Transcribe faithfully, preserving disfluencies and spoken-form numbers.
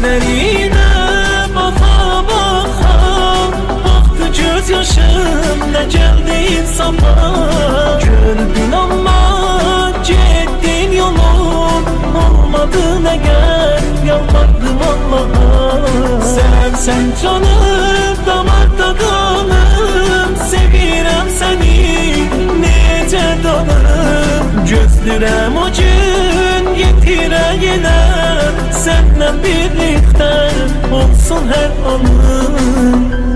gözlerine baka baka, baktı göz yaşım ne geldi insafa. Gördün ama gittin yolun, olmadı ne gel yalvardım Allah'a. Sevsen canım damarda kanım, sevirem seni nece danım. Gözlürem o gün yetire yine, seninle birlikte olsun her anım.